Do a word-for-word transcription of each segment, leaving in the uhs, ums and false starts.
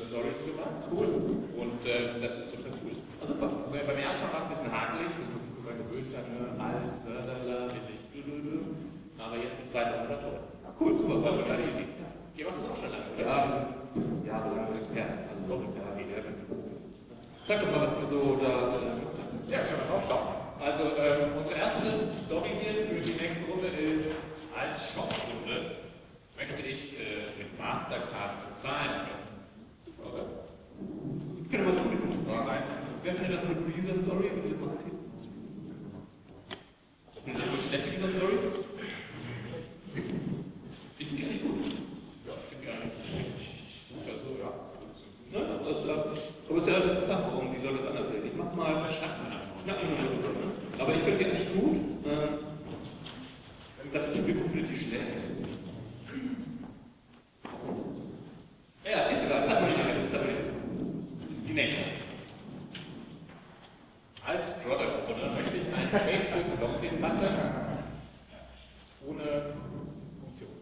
User-Stories gemacht. Cool. Und äh, das ist total cool. Also, beim ersten Mal war es ein bisschen hakelig, das muss ich sogar gewöhnt haben, ne? Alles, lalala, aber jetzt die zweite Runde toll. Ja, cool, super, war total easy. Ihr macht das auch schon lange, oder? Ja, ja, aber lange entfernt. Also, so mit der H G. Sag doch mal, was wir so da. Ja, können wir auch schauen. Also, ähm, unsere erste Story hier für die nächste Runde ist: Als Shop-Runde möchte ich äh, mit Mastercard bezahlen können. Super, oder? Ich kann mal so eine gute Frage rein. Wer findet das eine gute User-Story? Ist das eine schlechte User-Story? Ich finde die nicht gut. Ja, ich finde die eigentlich gut. Also, ja. Ne? Das ist, aber es ist ja interessant, warum die Leute das anders sehen. Ich mach mal verschaffen. Ja, aber ich finde die eigentlich gut. Ähm, das Publikum findet die schlecht. Ja, ist egal, das hat man nicht mehr, das ist aber nicht. Die nächste. Als Product Owner möchte ich einen Facebook-Login-Button ohne Funktion.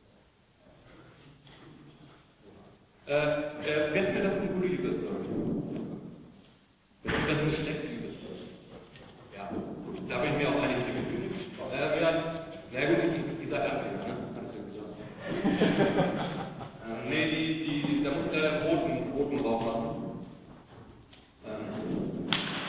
Äh, äh, wer findet das eine gute User-Story? Wer findet das eine schlechte User-Story? Ja, gut, da habe ich mir auch einige Dinge gewünscht. Äh, ja, na gut, ich, ich sage Anfänger, ne? Anfänger. ähm, nee, die, die, da muss der roten, roten drauf machen. Ähm,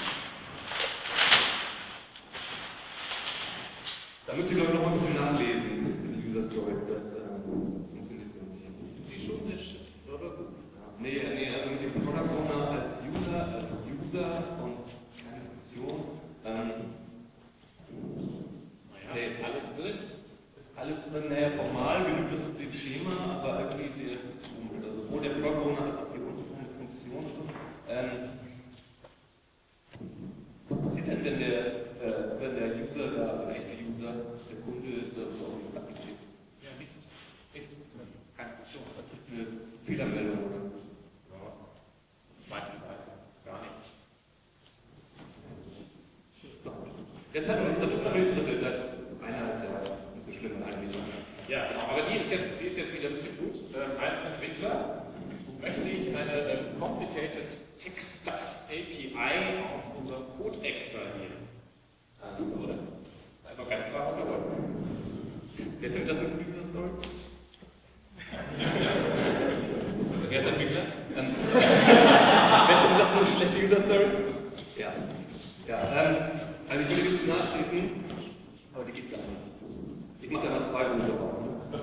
da müsst ihr, glaube ich, noch mal ein bisschen nachlesen, die User-Stories. Das ähm, funktioniert so nicht. Die schon nicht, oder? Ja. Nee, nee, also mit dem Product Owner als User, als User und keine Funktion. Ähm, naja, nee, ist alles drin. Ist alles drin, naja, formal genügt das dem Schema, aber irgendwie der ist komisch. Also, wo der Product Owner hat, auch die unten Funktion und so. Ähm, was passiert denn, wenn der, äh, wenn der User da, der echte User, der Kunde, da so auf den Button klickt? Ja, nichts. Nichts. Keine Funktion. Das ist eine Fehlermeldung, oder? Ja. Meistens halt. Gar nicht. Jetzt hat man das dritte, dritte, das einer ist ja nicht so schlimm eigentlich. Ja, genau. Aber die ist jetzt, die ist jetzt wieder richtig gut. Ähm, als Entwickler möchte ich eine äh, complicated text A P I aus unserem Code extrahieren. Ah, super, oder? Das ist auch ganz klar, oder? Wer findet das eine gute User-Story? Wer ist Entwickler? Ähm, Wer findet das eine schlechte User-Story? Ja. Ja, ähm, also ich würde jetzt nachdenken, aber die geht gar nicht. Ich mache da mal zwei Runden drauf.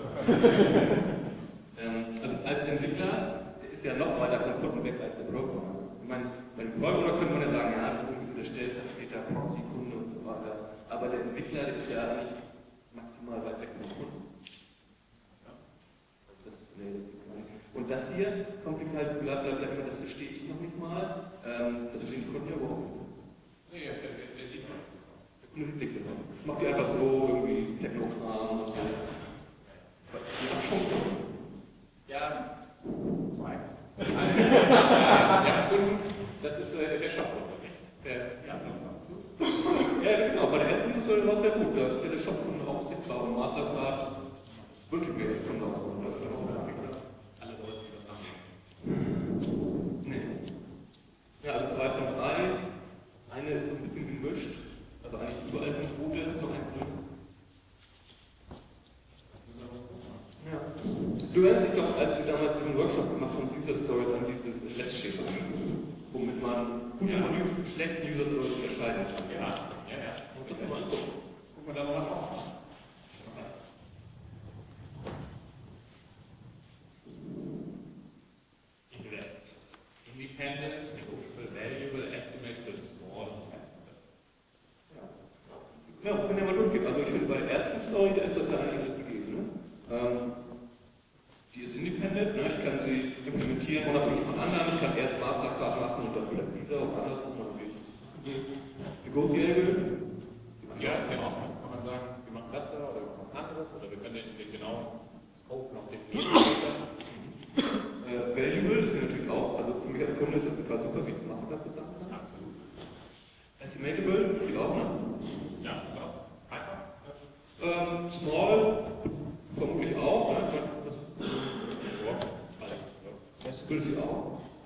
ähm, also als Entwickler, der ist ja noch weiter vom Kunden weg als der Programmer. Ich meine, beim Programmer könnte man ja sagen, ja, das ist irgendwie so der Stellvertreter, Proxy-Kunde und so weiter. Aber der Entwickler, der ist ja nicht maximal weit weg vom Kunden. Ja. Das, nee, und das hier, kompliziert, blablabla, das verstehe ich noch nicht mal. Ähm, das verstehen die Kunden ja überhaupt nicht. Nee, ja, der, der, der sieht man nicht. Der Kunde sieht nichts davon. Macht die einfach so irgendwie Technokram und so. Ja, schon. Ja, zwei. ja, ja, und das ist äh, der Shop-Kunde, nicht? Der, ja, ja, genau, bei der ersten User war es sehr gut. Da ist ja der Shop-Kunde auch sichtbar und Mastercard wünsche ich mir jetzt Kunde auch. Das ist auch alle Leute, die das haben. Nee. Ja, also zwei von drei. Eine ist so ein bisschen gemischt, also eigentlich überall sind rote, so ein Grün. Ja. Du erinnerst dich doch, als wir damals diesen Workshop gemacht haben, User Stories, an dieses Less-Schema, womit man gute ja. und schlechte User Stories unterscheiden kann. Ja, ja, ja. Und guck mal, guck mal da mal drauf. Invest. Independent, negotiable, valuable, estimated, small, testable. Ja. Ja, wenn der mal durchgeht. Also ich finde bei der ersten Story, da ist das ja eigentlich alles gegeben. Ne? Ähm, die ist independent, ne? Ich kann sie implementieren unabhängig von anderen. Ich kann erst Mastercard machen und dann wieder Visa und andersrum. Negotiable. Ja, ist ja auch. Kann man sagen, wir machen das da oder was anderes oder wir können den, den genauen Scope noch definieren. Äh, valuable ist natürlich auch, also für mich als Kunde ist das total super, wie ich mache das zusammen. Absolut. Estimatable, geht auch, ne? Ja, klar. Einfach. Ähm, small, vermutlich auch, ne? Das, das will sie auch.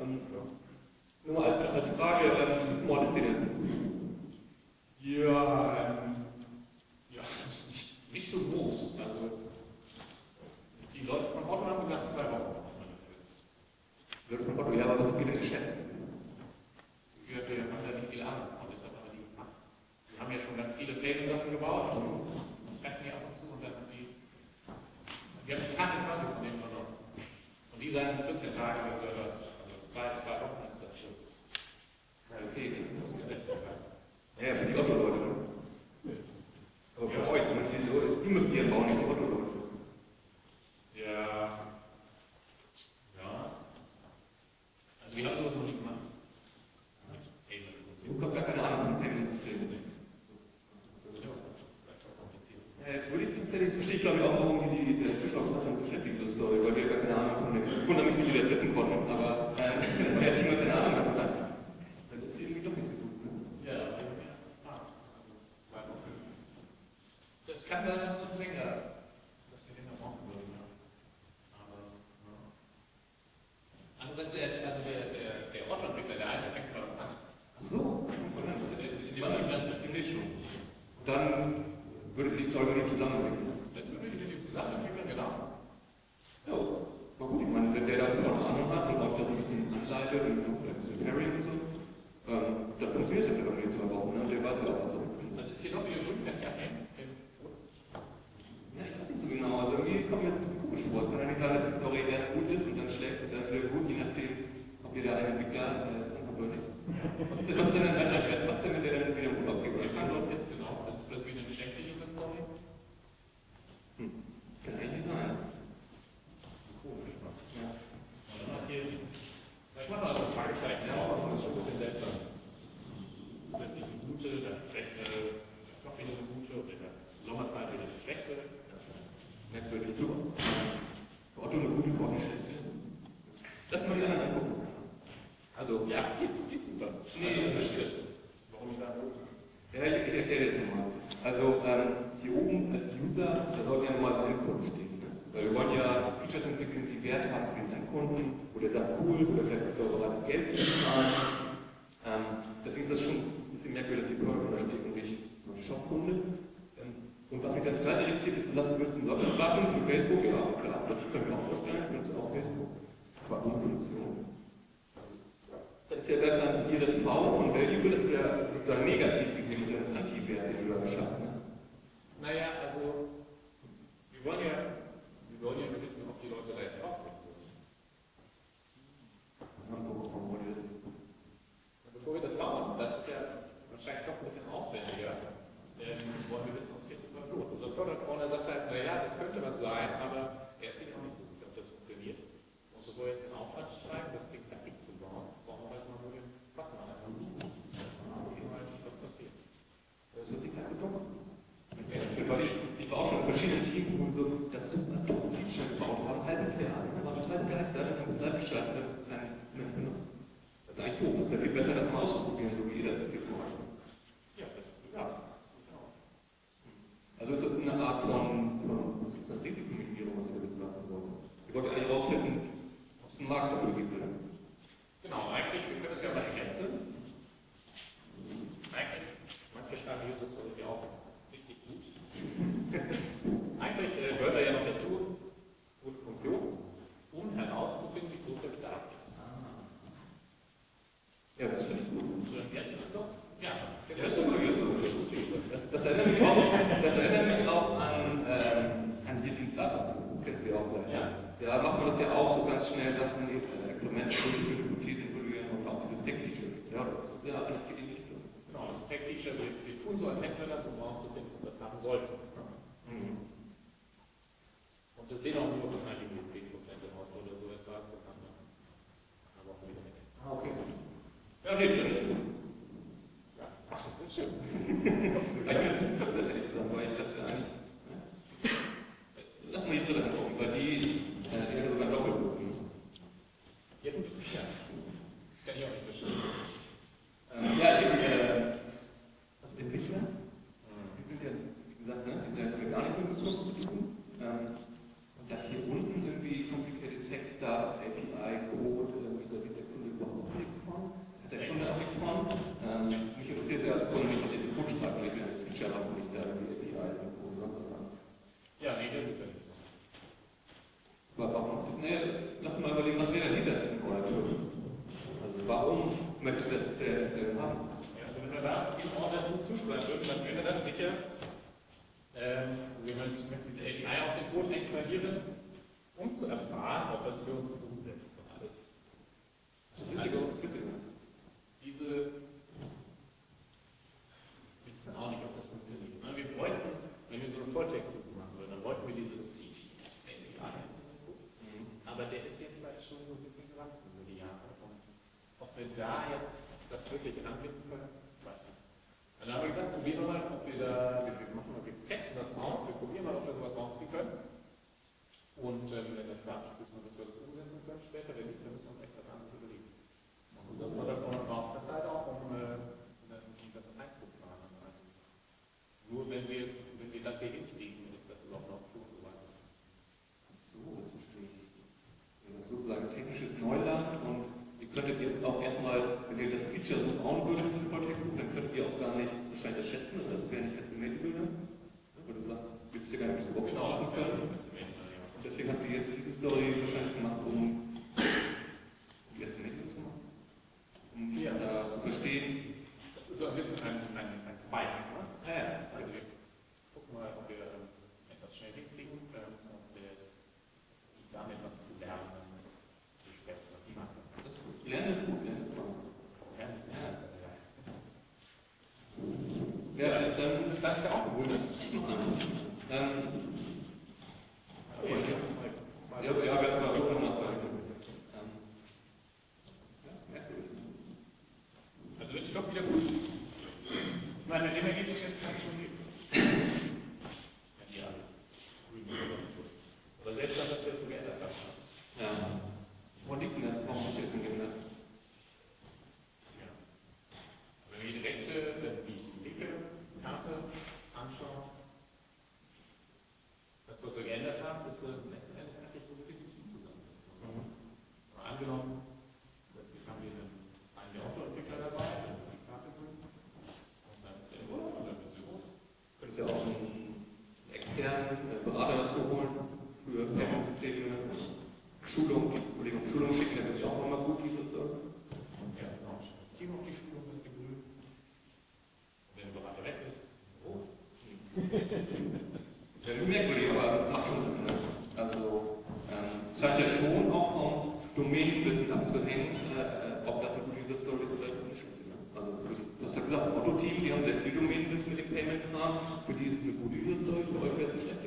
glaube ich, auch, warum die, die Zuschauer beschäftigt, so Story, weil wir gar keine Ahnung von dem. Ich wundere mich, wie die das wissen konnten, aber äh, wenn euer Team keine Ahnung hat, dann ist es irgendwie doch nicht so gut. Ne? Ja, ah, zwei Wochen. Das kann sein, dass es länger, dass wir den noch machen würden. Aber, ja. Andererseits, also der, der, der Otto-Entwickler, der eine fängt mal was an. Ach so, die waren dann nicht schon. Dann würde die Story nicht zusammenbringen. Das würde ich nicht zusammenbringen, genau. Ja, war gut. Ich meine, wenn der da vorne Ahnung hat und auch das ein bisschen anleitet und vielleicht ein bisschen Pairing und so, ähm, dann funktioniert es ja vielleicht in zwei Wochen, ne? Der weiß ja auch, was er will. Das ist hier noch wieder drüben, ja, ja. Ja, ich weiß nicht so genau. Also irgendwie kommt mir das ein bisschen komisch vor. Es kann ja nicht sein, dass die Story erst gut ist und dann schlecht und dann wieder gut, je nachdem, ob ihr da einen Entwickler äh, anverwürdigt. Was denn, was denn, was denn, wenn der dann wieder gut aufgeht? Ich kann doch jetzt genau, das ist das wieder eine schlechte diese Story. Hm. Kann eigentlich sein. Komisch, was? Ja. Und dann hat hier, ich mache mal so ein Fragezeichen, ja, aber das ist schon ein bisschen seltsam. Plötzlich eine gute, dann schlechte, noch wieder eine gute und in der Sommerzeit wieder eine schlechte. Merkwürdig, super. Für Otto eine gute, für Otto eine schlechte. Lass mal die anderen angucken. Also, ja, die ist, die ist super. Nee, also, ich verstehe das. Warum ich da oben? Ja, ich, ich erkläre das nochmal. Also, ähm, hier oben als User, da sollten ja nochmal Endkunden stehen. Ne? Weil wir wollen ja Features entwickeln, die Wert haben für den Endkunden, wo der sagt, cool, oder vielleicht ist er auch bereit, Geld zu bezahlen. Ähm, deswegen ist das schon ein bisschen merkwürdig, dass die Product da steht und nicht nur Shop-Kunde. Ähm, und was mich dann total irritiert ist, du sagst, du willst einen Login-Button für Facebook, ja, klar, das können wir auch vorstellen, ich benutze auch Facebook. Aber ohne Funktion. Das ist ja dann hier das V von Value, das ist ja sozusagen negativ gesehen, das ist ein Anti-Wert, den du da geschaffen hast. Naja, also, wir wollen ja, wir wollen ja wissen, ob die Leute da jetzt draufkommen würden. Bevor wir das bauen, das ist ja wahrscheinlich doch ein bisschen aufwendiger, ähm, wollen wir wissen, ob es hier super lohnt. Unser Product Owner sagt halt, naja, das könnte was sein, aber er ist sich auch nicht so sicher, ob das funktioniert. Und bevor wir jetzt den Aufwand schreiben, das Ding fertig zu bauen, brauchen wir halt mal nur den Button einfach. Was passiert? Das ist die kleine Dock. Weil ich, ich war auch schon in verschiedenen Teams, wo wir so das super tolle Feature gebaut haben, ein halbes Jahr. Ich war total begeistert und habe gesagt, geschafft, dass es kein Mensch benutzt. Das ist eigentlich doof. Das ist ja viel besser, das mal auszuprobieren, so wie ihr das jetzt macht. Ja, das ja, genau. Also ist das eine Art von, von was ist das, Risikominimierung, was ihr jetzt machen wollt? Ihr wollt eigentlich rausfinden, ob es einen Markt dafür gibt, oder? Genau, eigentlich, wir können das ja mal ergänzen. Eigentlich, manche schreiben User Story auch richtig gut. Eigentlich äh, gehört da ja noch dazu, gute Funktion, um herauszufinden, wie groß der Bedarf ist. Ja, das finde ich gut. So, und jetzt ist es doch, ja, Ja, das ist doch gut, das ist doch gut, das wusste ich. Das, das, erinnert mich auch, das erinnert mich auch an, ähm, an hier den Startup, kennst du ja auch gleich. Ja. Da macht man das ja auch so ganz schnell, dass man eben Experimente für die Hypothese evaluieren und auch diese Tech-Features. Ja, das ist ja alles geht in die Richtung. Genau, das Tech-Feature, wir, wir tun so, als hätten wir das, um rauszufinden, ob wir das machen sollten. Mhm. Und das sehen auch nur wahrscheinlich mit zehn Prozent aus oder so etwas, das haben wir eine Woche wieder weg. Ah, okay. Ja, nee, das ist gut. Ja, ach, das ist schön. Ich bin das ehrlich gesagt, weil ich dachte eigentlich, ne? Lass mal die Brille angucken, weil die, äh, die hat sogar doppelt gut. Ja, gut, ja. Kann ich auch nicht verstehen. Ähm, ja, ich habe äh, also Entwickler, die sind ja, wie gesagt, ne, die sind ja gar nicht mit Kunden zu tun. Ähm, und das hier unten irgendwie complicated Text da, A P I, Code, irgendwie, da sieht der Kunde überhaupt nichts von. Hat der Kunde auch nichts von. Ähm, mich interessiert ja als Kunde nicht, was ihr den Code schreibt, weil ich will das Feature haben, wo ich da irgendwie A P I und Code und sonst was habe. Ja, nee, das ist ja nicht so. Aber warum? Ne, lass mal überlegen, was wäre denn hinter diesem Code? Also warum möchte das der, der haben? Ja, also wenn wir da im Ordner gut zusprechen würden, dann wäre das sicher, ähm, wir möchten diese A P I aus dem Code extrahieren, um zu erfahren, ob das für uns umsetzt und alles. Also, diese, wir wissen auch nicht, ob das funktioniert. Wir bräuchten, wenn wir so eine Volltextsuche machen würden, dann bräuchten wir dieses C T S A P I. Aber der ist jetzt halt schon so ein bisschen gewachsen über die Jahre. Und ob wir da jetzt das wirklich anbinden können, weiß ich nicht. Und dann haben wir gesagt, probieren wir mal, ob wir da, wir, machen mal, wir testen das aus, wir probieren mal, ob wir sowas rausziehen können. so ein bisschen ein, ein, ein Spike. Ne? Ja, ja. Also wir gucken mal, ob wir ähm, etwas schnell hinkriegen ähm, und äh, damit was zu lernen besprechen, was die machen. Das ist gut. Lernen ist gut, lernen ist gut. Lernen ist ja. Ja, jetzt ähm, das ist ja auch gut. ähm, Oh, ja, ja, ja, wir haben mal auch noch sagen. Ähm, ja, merkwürdig. Also das ist doch wieder gut. Ich meine, dem Ergebnis jetzt kann ich schon geben. Ja, aber selbst dann, dass wir es so geändert haben. Ja. Wo liegt denn das? Warum ist das denn geändert? Ja. Wenn wir die rechte, die linke Karte anschauen, was wir so geändert haben, ist äh, letzten Endes eigentlich so ein bisschen die Team zusammensetzen. Mhm. Mal angenommen, plötzlich haben wir einen, einen Autoentwickler dabei, der die Karte grün, und dann ist der Urlaub und dann wird sie rot. Könntest ja auch einen externen äh, Berater dazu holen für Payment-Systeme, Schulung, Kollegen auf Schulung schicken, der wird ja auch nochmal gut, wie das so. Ja, genau. Das Team auf die Schulung ist grün. Und wenn der Berater weg ist, rot. Ja, nur merkwürdig, aber macht schon Sinn. Ne? Also, ähm, es scheint ja schon auch vom Domänenwissen abzuhängen, äh, ob das eine gute User Story ist oder nicht. Ne? Also, du hast ja gesagt, das Otto-Team, die haben sehr viel Domänenwissen mit dem Payment-Kram, für die ist es eine gute User Story, für euch wäre es eine schlechte.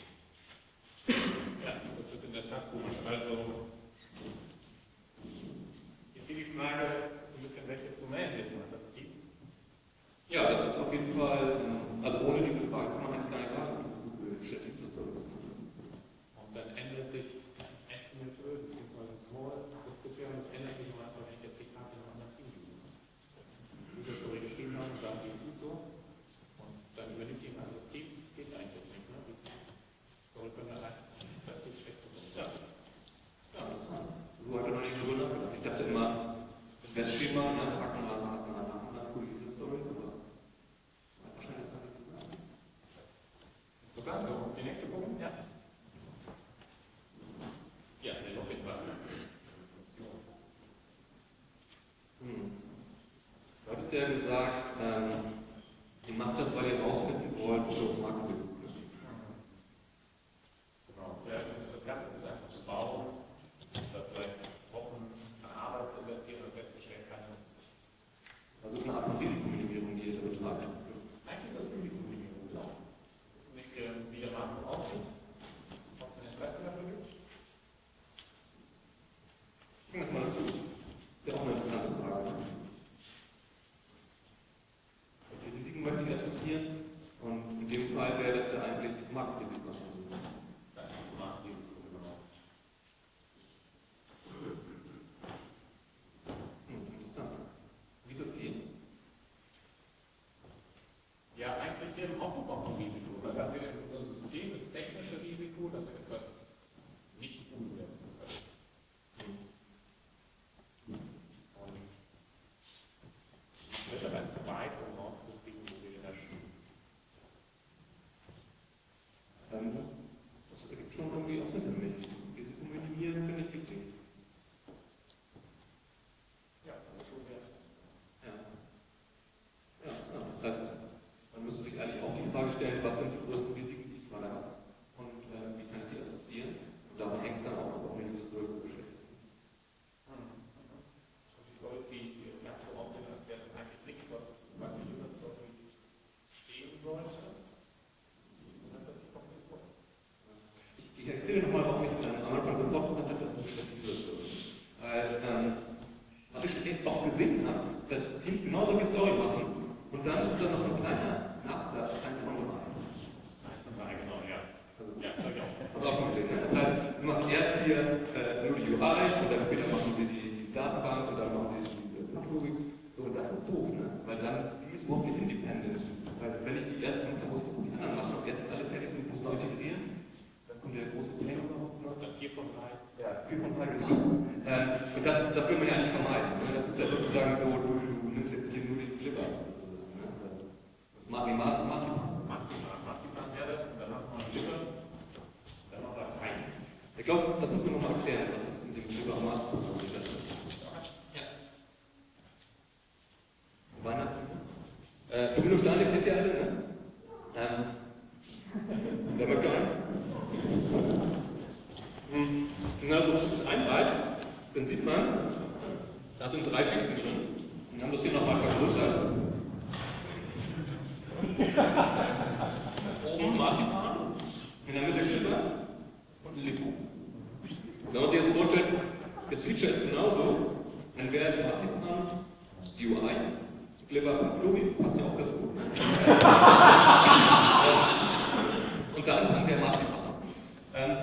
Ja, das ist in der Tat gut. Also, ist hier die Frage, ein bisschen welches Domänenwissen hat das Team? Ja, das ist auf jeden Fall, ähm, also ohne diese Frage kann man eigentlich gar nicht sagen. Und dann ändert sich Estimate bzw. Small, das Kriterium, das ändert sich manchmal, wenn ich jetzt die Karte in einem anderen Team user. User Story geschrieben haben und sagen, die ist gut so. Und dann übernimmt die ein anderes Team, geht eigentlich nicht. Ne? Die Story können wir halt plötzlich schlecht sein. Ja. Ja, interessant. So hat er noch nicht drüber nachgedacht. Ich dachte immer, das Schema, ne, packen wir nach und nach und nach coole User Story, aber wahrscheinlich ist das nicht so sein. Interessant, so. Die nächste Punkt? Ja. Ja, der Login-Button. Hm. Du hattest ja gesagt, ähm, ihr macht das, weil ihr rausfinden wollt, wo das Marketing ist. Genau, das Ganze ist einfach zu bauen, da vielleicht Wochen an Arbeit zu investieren und festgestellt kann. Also es ist eine Art von Risikominimierung, die ihr da betreibt. Eigentlich ist das Risikominimierung, genau. Das ist nicht, wie der Markt so aussieht, ob es ein Interesse dafür gibt. Ich bringe das mal dazu. Das ist ja auch eine interessante Frage. Die Risiken möchte ich adressieren und in dem Fall wäre das ja eigentlich Marktrisiko. Das ist Marktrisiko, genau. Hm, interessant. Wie das geht? Ja, eigentlich im Aufbau von Risiko. Da haben wir in unserem System das technische Risiko, dass wir etwas nicht umsetzen können. Und das ist aber ein zu weit, um rauszukriegen, wo wir herrschen. Ähm, das ergibt schon irgendwie auch Sinn für mich. Risiko minimieren finde ich wichtig. Ja, das ist schon wert. Ja. Ja, ja. Das heißt, man müsste sich eigentlich auch die Frage stellen, was sind die größten Risiken, die ich gerade habe und äh, wie kann ich die adressieren? Und davon hängt es dann auch ab, ob eine User Story beschäftigt. Und die Stories, die ganz so aussehen, als wäre das eigentlich nichts, was bei der User Story stehen sollte. Dann das kommt nicht vor. Ich, ich erzähle nochmal, warum ich ähm, am Anfang gebrochen hatte, dass es schlechte User Story ist. Weil, ähm, was ich echt auch gesehen habe, dass Teams genau solche Story machen und dann ist da noch so ein kleiner Nachsatz, eins von drei. eins von drei, genau, ja. Also, Ja, das habe ich auch. hast du auch schon gesehen, ne? Das heißt, wir machen erst hier äh, nur die U I und dann später machen wir die, die Datenbank und dann machen wir die, die Logik. So, und das ist doof, ne? Weil dann, die ist überhaupt nicht independent. Weil wenn ich die erst mache, dann muss ich die anderen machen und jetzt alle fertig sind, muss man integrieren. Dann kommt der große Plan überhaupt noch. Dann vier von drei. Ja, vier von drei genau. Ähm, und das, das will man ja eigentlich vermeiden. Ne? Das ist ja sozusagen so, du, du nimmst jetzt hier nur den Clipper. Ne? Das Marzipan, Marzipan. Marzipan, Marzipan wäre das, und dann hat man Lippe, dann noch Dateien. Ich glaube, das muss man nochmal erklären, was ist mit dem Clipper Marzipan. Ja. Weihnachten? Äh, Dominosteine kennt ihr alle, ne? Ähm, der möchte einen. Hm. Wenn man das so einteilt, dann sieht man, da sind drei Schichten drin. Wir haben das hier nochmal vergrößert. Oben Marzipan, in der Mitte Glibber und Lippo. Wenn man sich jetzt vorstellt, das Feature ist genauso, dann wäre die Marzipan die U I, Glibber von Chloe, passt ja auch ganz gut. Und dann, dann der Marzipan. Ähm,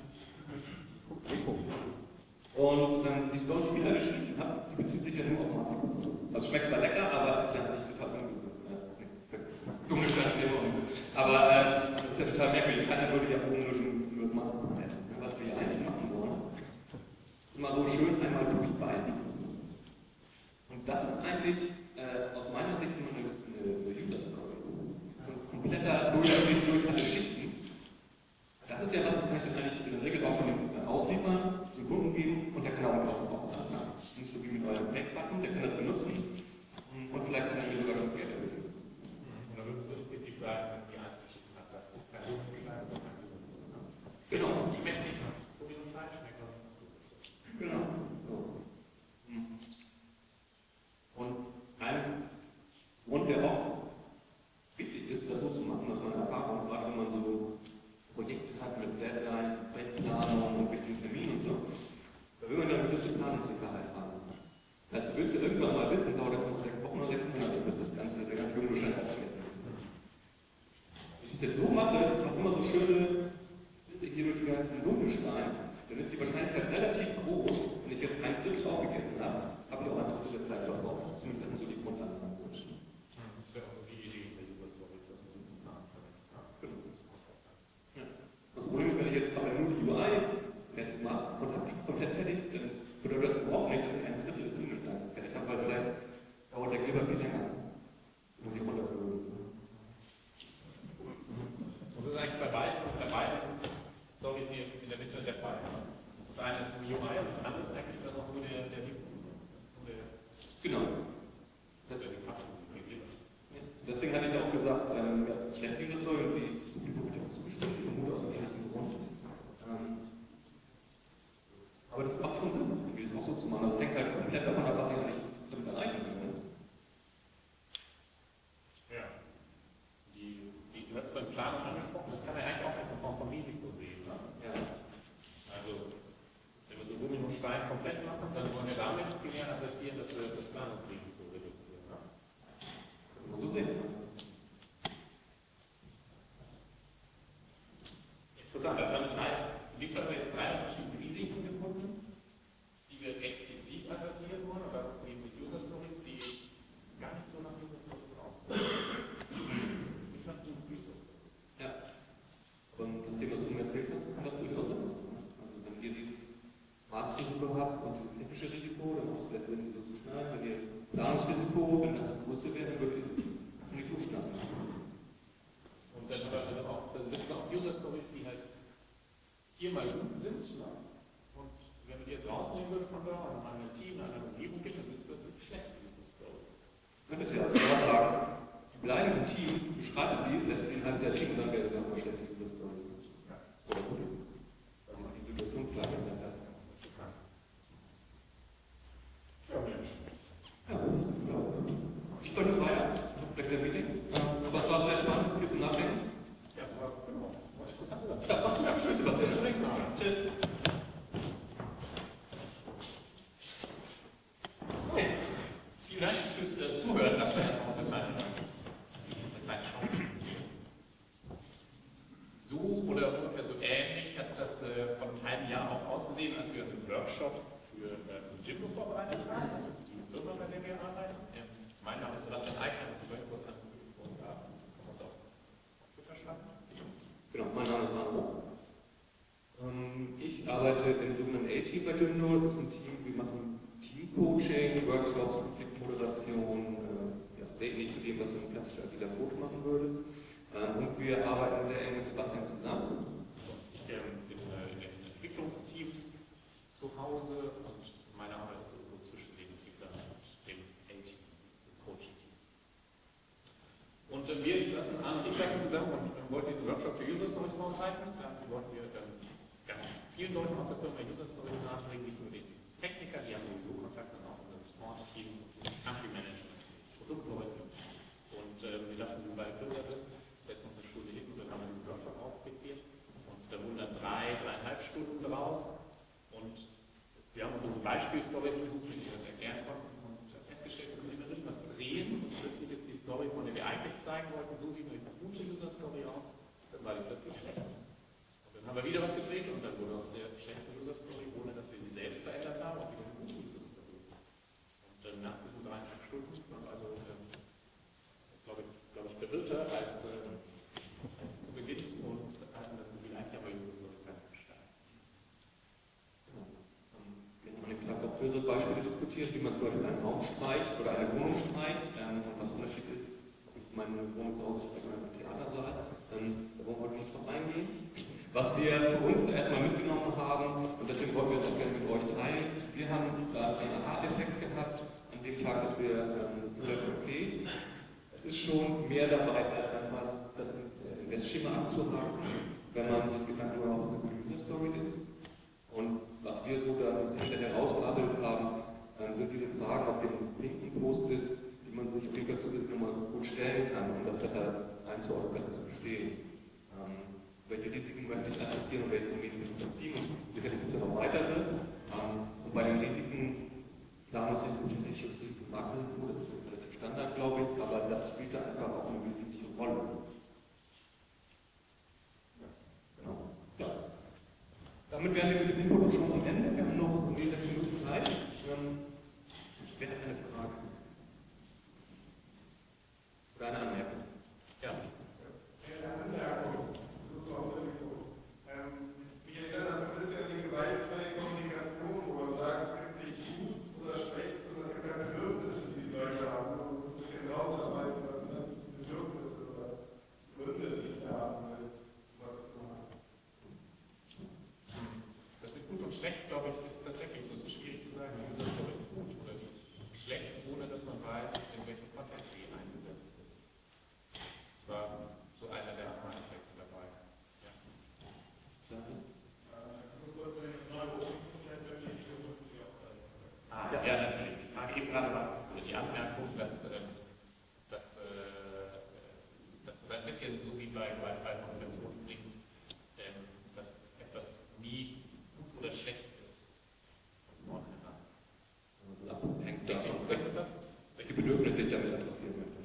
und ähm, die Story, die ich wieder geschrieben habe, die bezieht sich ja nur auf Marzipan. Also schmeckt zwar lecker, aber ist ja nicht total ungesund. Dumme Sternschläge. Aber äh, das ist ja total merkwürdig. Keiner würde ja oben nur, nur das Marzipan essen. Was wir eigentlich machen wollen, immer so schön einmal durchbeißen. Und das ist eigentlich äh, aus meiner Sicht immer eine, eine, eine User-Story. So ein kompletter Durchschnitt durch alle Schichten. Das ist ja was, das kann ich dann eigentlich in der Regel auch schon äh, ausliefern, zum Kunden geben und der kann auch auch sagen. Nicht so wie mit eurem Backbutton, der kann das benutzen und vielleicht kann er mir sogar schon Geld erhöhen. Und dann würdest du prinzipiell sagen, die Einzelschichten hat das ist kein Dominostein, sondern genau. Schmeckt nicht nach Dominostein, schmeckt nach. Genau. So. Und ein Grund, der auch wichtig ist, das so zu machen, dass man Erfahrung, gerade wenn man so Projekte hat mit Deadlines, Projektplanung und wichtigen Terminen und so, da will man ja eine gewisse Planungssicherheit haben. Das heißt, du willst ja irgendwann mal wissen, dauert das noch sechs Wochen oder sechs Monate, bis das Ganze, der ganze Dominostein aufgesetzt ist. Wenn ich das jetzt so mache, ich mache immer so schöne Bisse hier durch die ganzen Dominosteine, dann ist die Wahrscheinlichkeit relativ groß, wenn ich jetzt ein Drittel aufgegessen habe, habe ich auch ein Drittel der Zeit verbraucht. Das ist zumindest so die Grundlage von Wunsch. Das wäre auch so die Idee der User-Story, dass man das planen kann. Das Problem ist, wenn ich jetzt aber nur die U I jetzt mache und habe die komplett fertig, dann bedeutet das überhaupt nicht, dass ich ein Drittel des Dominosteins fertig habe, weil vielleicht dauert der Glibber viel länger. Das muss ich runterholen. Und das ist eigentlich bei beiden, bei beiden Stories hier in der Mitte der Fall. Das eine ist ein U I und das andere ist eigentlich dann auch nur der, der, der Genau. Das ist die Kraft. Deswegen hatte ich auch gesagt, ähm, ja, schlecht diese Story und die Publikum wird ja auch zugestimmt, die Mut aus dem ähnlichen Grund. Ähm, aber das macht schon Sinn, irgendwie das auch so zu machen. Das hängt halt komplett davon ab, was ich eigentlich damit erreichen will. Ja. Die, die, du hast beim Planung angesprochen, das kann man eigentlich auch als eine Form von Risiko sehen. Ne? Ja. Also, wenn wir so Dominostein komplett machen, dann wollen wir damit primär adressieren, dass wir das Planungsrisiko reduzieren. Ne? So sehen. Interessant, also haben drei, liefern wir jetzt drei verschiedene Risiken gefunden, die wir explizit adressieren wollen, und das sind die User Stories, die gar nicht so nach User Stories aussehen. Das ist nicht nach User Stories. Ja. Und das Thema, was du mir erzählt hast, kann das durchaus sein. Also wenn ihr dieses Maßrisiko habt und dieses technische Risiko, dann macht es vielleicht Sinn, so zu schneiden. Wenn ihr Planungsrisiko, wenn das das größte wäre, dann würde ich nicht so schneiden. Und dann, also auch, dann gibt es auch User Stories, die halt viermal gut sind. Ne? Und wenn man die jetzt rausnehmen würde von da und an ein Team, an eine Umgebung gibt, dann sind das wirklich schlechte User Stories. Könntest du ja also sagen, die bleiben im Team, du beschreibst die, lässt sie innerhalb der Team und dann wäre das aber schlechte User Story. Oder gut. Dann macht die Situation klar, wenn das ist. Ja, Mensch. Ja, ich könnte es weiter. Vielleicht der Meeting. Aber es war sehr spannend, viel zu nachdenken. Ja, das war genau. Interessant gesagt. Ja, mach ja, schön, was Bis zum nächsten Mal. Tschüss. So, vielen Dank fürs äh, Zuhören. Das war erstmal eine kleine, eine kleine Chance. So oder ungefähr so ähnlich hat das äh, vor einem halben Jahr auch ausgesehen, als wir einen Workshop für äh, Jimdo vorbereitet haben. Das ist die Firma, bei der wir arbeiten. Ähm, mein Name ist Sebastian Eichner, ich möchte kurz ankündigen und da kann man es auch auf Twitter schreiben. Genau, mein Name ist Arno. Ähm, ich arbeite im sogenannten A-Team bei Jimdo. Das ist ein Team, wir machen Team-Coaching, Workshops, Konfliktmoderation, äh, ja, sehr ähnlich zu dem, was so ein klassischer agiler Coach machen würde. Ähm, und wir arbeiten sehr eng mit Sebastian zusammen. Ich ähm, bin äh, in den Entwicklungsteams zu Hause und meine Arbeit ist so, so zwischen den Entwicklern und dem A-Team, dem Coaching-Team. zusammen und ähm, wollten diesen Workshop für User Stories vorbereiten. Da wollten wir ähm, ganz vielen Leuten aus der Firma User Stories nahebringen, nicht nur den Techniker, die haben sowieso Kontakt, sondern auch unsere Support-Teams, Country Management, Produktleute. Und ähm, wir dachten, wir beide Firmen sind, setzen uns eine Stunde hin und dann haben wir diesen Workshop ausskizziert. Und da wurden dann drei, dreieinhalb Stunden daraus. Und wir haben unsere Beispielstories gesucht, mit denen wir das erklären konnten. Und festgestellt, wir können immer richtig was drehen. Und plötzlich ist die Story, von der wir eigentlich zeigen wollten, so sieht eine gute User-Story aus, dann war die plötzlich schlecht. Und dann haben wir wieder was gedreht und dann wurde aus der schlechten User-Story, ohne dass wir sie selbst verändert haben, auch wieder eine gute User-Story. Und ähm, nach diesen dreieinhalb Stunden waren also, ähm, glaube ich, glaub ich, verwirrter als, äh, als zu Beginn und hatten das Gefühl, eigentlich aber User-Stories ganz gestaltet. Genau. Wir haben an dem Tag auch für so Beispiele diskutiert, wie man zum Beispiel einen Raum streicht oder eine Wohnung streicht, ähm, und was Unterschied ist. Meine Wohnung ist ausgesprochen in einem Theatersaal, ähm, da wollen wir nicht drauf eingehen. Was wir für uns erstmal mitgenommen haben, und deswegen wollten wir das gerne mit euch teilen, wir haben da einen Aha-Effekt gehabt, an dem Tag, dass wir ähm, gesagt haben, okay, es ist schon mehr dabei, als einfach das Invest-Schema abzuhaken, wenn man sich Gedanken über was eine gute User-Story ist. Und was wir so da hinterher herausgearbeitet haben, ähm, sind diese Fragen auf den linken Post-its, die man sich auf jeden Fall zusätzlich nochmal gut stellen kann, um das besser einzuordnen, besser zu verstehen. Ähm, welche Risiken möchte ich adressieren und welche Risiken möchte ich ziehen? Und sicherlich gibt es ja noch weitere. Ähm, und bei den Risiken, klar muss ich unterschiedliches Risiko machen, das ist relativ Standard, glaube ich, aber das spielt da einfach auch eine wesentliche Rolle. Ja, genau. Ja. Damit wären wir mit dem Input schon am Ende. Wir haben noch mehrere Minuten Zeit. Ähm, wer hat eine Frage? Eine Anmerkung. Ja. Eine Anmerkung. Ähm, mich erinnert das ein bisschen an die gewaltfreie Kommunikation, wo man sagt, es gibt nicht gut oder schlecht, sondern es gibt ja Bedürfnisse, die die Leute haben. Man muss ein bisschen rausarbeiten, was sind Bedürfnisse oder Gründe, die sie haben, was zu machen. Das mit gut und schlecht, glaube ich, ist tatsächlich so. Es ist schwierig zu sagen, die User-Story ist gut oder die ist schlecht, ohne dass man weiß, in welchem Kontext sie eingesetzt ist. Das war so einer der Aha-Effekte dabei. Ja. Ah, ja, ja, natürlich. Die Frage eben gerade war, oder die Anmerkung, dass, äh, dass, äh, dass es ein bisschen so wie bei gewaltfreien Kommunikation klingt, äh, dass etwas nie gut oder schlecht ist. Von vornherein. Das hängt davon ab, welche Bedürfnisse ich damit adressieren möchte.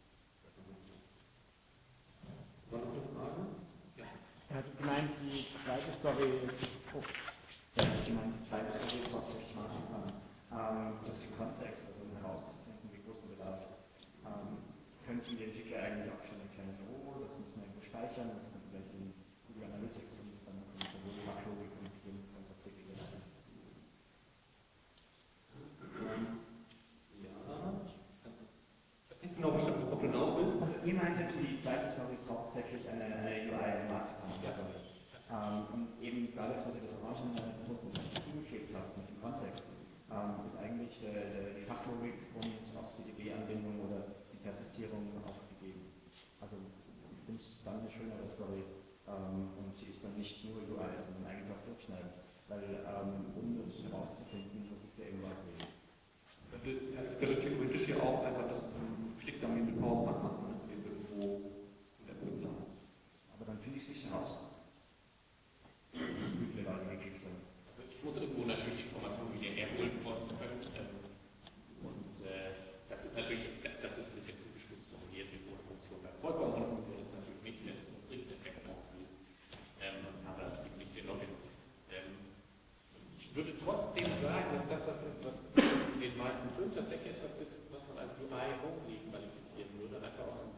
War noch eine Frage? Ja. Er hat gemeint, die zweite Story ist. Oh. Ja, ich gemeint, die zweite Story ist hauptsächlich Marzipan. Ähm, durch den Kontext, also um herauszufinden, wie groß der Bedarf ist. Ähm, könnten die Entwickler eigentlich auch schon erklären, oh, das müssen wir irgendwo speichern, das sind vielleicht in Google Analytics und dann kommt sowohl die Fachlogik und jedenfalls das Wiki dazu. Genau, bestimmt, ob du hinaus willst. Also ihr meintet, die zweite Story ist hauptsächlich eine, eine U I, eine Marzipan-Story. Ähm, und eben dadurch, dass ihr das Orangen-Post zugeklebt habt mit dem Kontext, ähm, ist eigentlich äh, die Fachlogik und auch die D B-Anbindung oder die Persistierung auch gegeben. Also ich finde es dann eine schönere Story ähm, und sie ist dann nicht nur U I, sondern eigentlich auch durchschneidend. Weil ähm, um das herauszufinden, muss ich es ja eben auswählen. Ja, ich könnte theoretisch hier auch einfach das Klick damit mit PowerPoint machen, ne? Irgendwo in der Plan. Aber dann finde ich es nicht heraus. Mittlerweile geklickt haben. Also ich muss irgendwo natürlich Informationen wieder herholen von können. Und äh, das ist natürlich, das ist ein bisschen zugespitzt formuliert mit ohne Funktion. Bei vollkommen ohne Funktion ist natürlich nicht, denn es muss dringend Effekt auslösen. Ähm, aber es gibt nicht den Login. Ähm, ich würde trotzdem sagen, dass das was ist, was in den meisten Fällen tatsächlich etwas ist, was man als U I-Only qualifizieren würde, einfach aus dem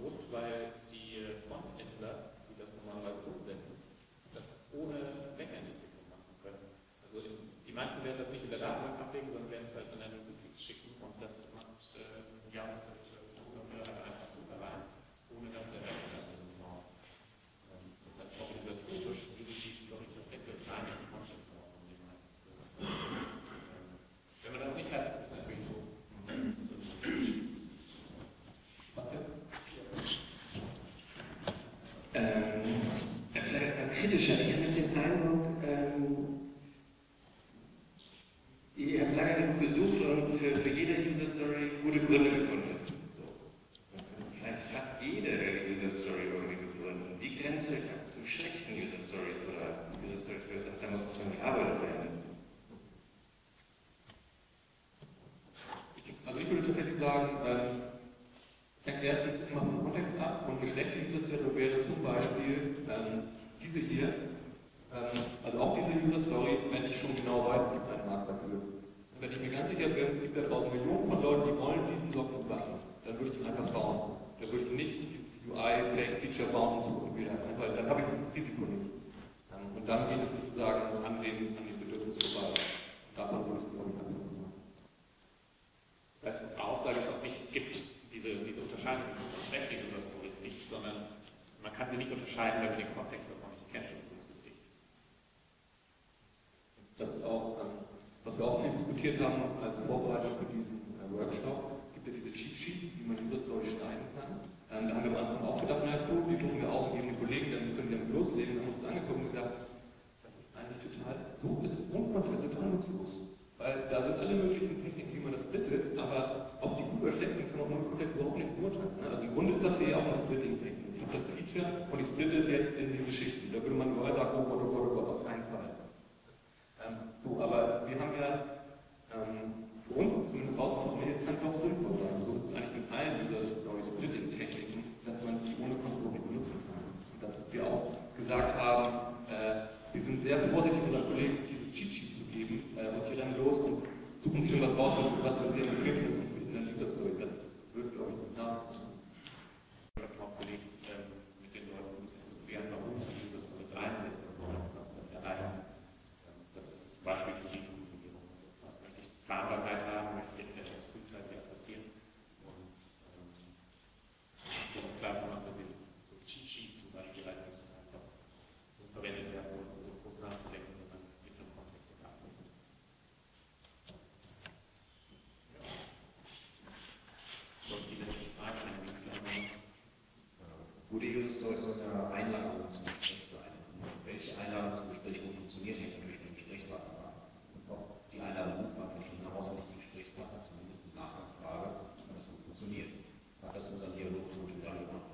Und die Grenze zu schlechten User Stories oder User Stories, da muss auch schon gearbeitet werden. Also ich würde tatsächlich sagen, ähm, es hängt erstens immer vom Kontext ab und eine schlechte User Story wäre zum Beispiel ähm, diese hier, ähm, also auch diese User Story, wenn ich schon genau weiß, es gibt einen Markt dafür. Und wenn ich mir ganz sicher bin, es gibt da draußen Millionen von Leuten, die wollen diesen Blog benutzen, dann würde ich ihn einfach bauen. Dann würde ich nicht dieses U I-Fake-Feature bauen und so wieder, weil dann habe ich dieses Risiko nicht. Ähm, und dann geht es sozusagen an den, an den Bedürfnissen vorbei. Davon würde ich es, glaube ich, einfach machen. Das heißt, unsere Aussage ist auch nicht, es gibt diese, diese Unterscheidung von schlechten User Stories nicht, sondern man kann sie nicht unterscheiden, wenn man den Kontext davon nicht kennt. Und das ist wichtig. Das ist auch, ähm, was wir auch viel diskutiert haben als Vorbereitung für diesen äh, Workshop. Es gibt ja diese Cheat Sheets, wie man User Story schneiden kann. Ähm, da haben wir am Anfang auch gedacht, naja gut, die drucken wir aus und geben den Kollegen, dann können die damit loslegen. Dann haben wir uns angeguckt und gesagt, das ist eigentlich total, so ist es unkontrolliert, total nutzlos. Weil da sind alle möglichen Techniken, wie man das splittet, aber ob die gut oder schlecht sind, kann man auch komplett überhaupt nicht beurteilen. Ne? Also im Grunde ist das hier ja auch eine Splitting-Technik. Ich habe das Feature und ich splitte es jetzt in die Geschichten. Da würde man überall sagen, oh Gott, oh Gott, oh Gott, auf keinen Fall. Ähm, so, aber wir haben ja ähm, für uns zumindest rausgefunden, es kann doch sinnvoll sein. So ist es eigentlich mit allen dieser Splitting-Techniken, dass man die ohne Kontrolle benutzen kann. Und dass wir auch gesagt haben, äh, wir sind sehr vorsichtig, unseren Kollegen dieses Cheat-Sheet zu geben äh, und hier dann los und suchen sich irgendwas raus, was wir sehr bequem ist in der User Story. Das wird, glaube ich, nicht nachvollziehen. Oder auch Kollegen ähm, mit den Leuten ein bisschen zu klären, warum sie User Stories einsetzen wollen, was sie damit erreichen. Ähm, das ist das Beispiel zur Risikominimierung. Was möchte ich Planbarkeit haben, möchte ich etwas frühzeitig adressieren und ähm, um klar zu machen, dass ich so Cheat Sheets zum Beispiel einfach so verwendet werden, ohne groß nachzudenken, wenn man mit dem Kontext das abnimmt. Die letzte Frage an den Entwickler. Gute User Stories sollte eine Einladung zum Gespräch sein. Welche Einladung zum Gespräch gut funktioniert, hängt natürlich mit dem Gesprächspartner an. Und ob die Einladung gut war, von Ihnen heraus nicht die Gesprächspartner, zumindest die Nachfrage, ob das gut funktioniert. Hat das unseren Dialog gut und dann gemacht?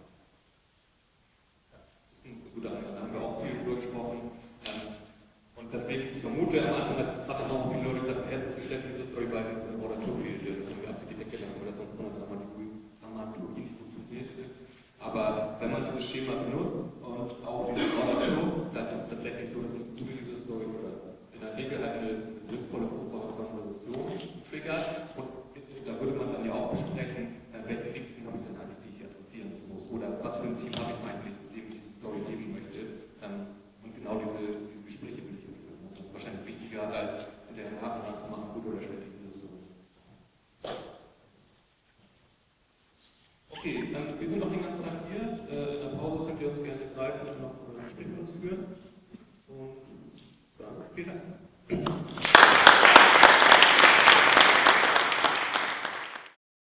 Das ist eine gute Antwort, da haben wir auch viel drüber gesprochen. Und deswegen, ich vermute am Anfang, das hat dann auch viele Leute gesagt, erst ist die schlechte User Story, weil es eine Oratorie ist. Das haben wir absichtlich weggelassen, weil das sonst von der Dramaturgie nicht funktioniert. Aber wenn man dieses Schema benutzt und auch diese Oratorie, dann ist es tatsächlich so, dass eine gute User Story oder in der Regel halt eine sinnvolle Konversation triggert. Und da würde man dann ja auch besprechen, welche Risiken habe ich denn eigentlich, die ich adressieren muss. Oder was für ein Team habe ich eigentlich, dem ich diese Story geben möchte. Und genau diese, diese Gespräche will ich jetzt führen. Das ist wahrscheinlich wichtiger, als hinterher nachher zu machen, gut oder schlecht diese Story. Okay, dann, wir sind noch den ganzen Tag hier. Äh, in der Pause könnt ihr uns gerne greifen und noch